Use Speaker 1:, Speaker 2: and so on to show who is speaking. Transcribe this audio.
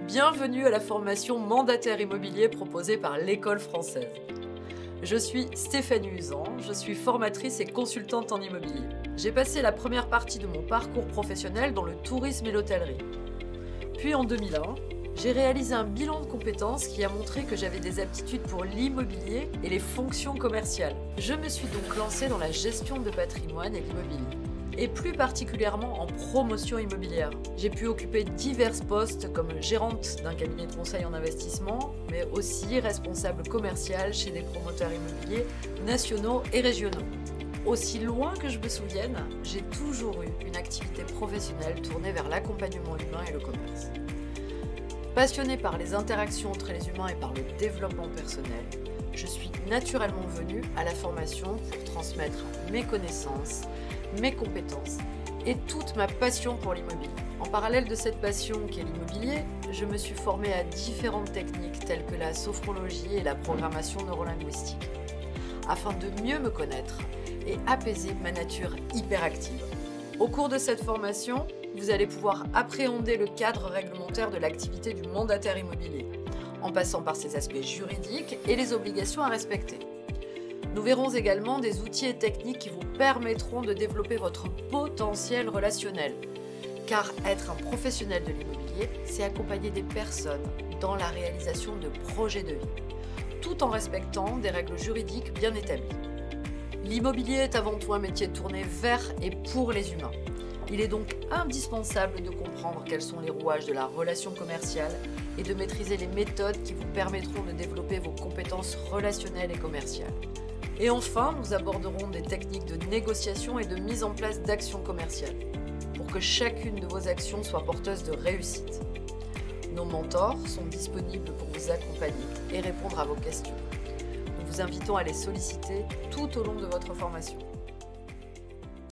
Speaker 1: Bienvenue à la formation mandataire immobilier proposée par l'École française. Je suis Stéphanie Usan, je suis formatrice et consultante en immobilier. J'ai passé la première partie de mon parcours professionnel dans le tourisme et l'hôtellerie. Puis en 2001, j'ai réalisé un bilan de compétences qui a montré que j'avais des aptitudes pour l'immobilier et les fonctions commerciales. Je me suis donc lancée dans la gestion de patrimoine et l'immobilier, et plus particulièrement en promotion immobilière. J'ai pu occuper divers postes comme gérante d'un cabinet de conseil en investissement, mais aussi responsable commercial chez des promoteurs immobiliers nationaux et régionaux. Aussi loin que je me souvienne, j'ai toujours eu une activité professionnelle tournée vers l'accompagnement humain et le commerce. Passionnée par les interactions entre les humains et par le développement personnel, je suis naturellement venue à la formation pour transmettre mes connaissances, mes compétences et toute ma passion pour l'immobilier. En parallèle de cette passion qu'est l'immobilier, je me suis formée à différentes techniques telles que la sophrologie et la programmation neurolinguistique, afin de mieux me connaître et apaiser ma nature hyperactive. Au cours de cette formation, vous allez pouvoir appréhender le cadre réglementaire de l'activité du mandataire immobilier, en passant par ses aspects juridiques et les obligations à respecter. Nous verrons également des outils et techniques qui vous permettront de développer votre potentiel relationnel. Car être un professionnel de l'immobilier, c'est accompagner des personnes dans la réalisation de projets de vie, tout en respectant des règles juridiques bien établies. L'immobilier est avant tout un métier tourné vers et pour les humains. Il est donc indispensable de comprendre quels sont les rouages de la relation commerciale et de maîtriser les méthodes qui vous permettront de développer vos compétences relationnelles et commerciales. Et enfin, nous aborderons des techniques de négociation et de mise en place d'actions commerciales pour que chacune de vos actions soit porteuse de réussite. Nos mentors sont disponibles pour vous accompagner et répondre à vos questions. Nous vous invitons à les solliciter tout au long de votre formation.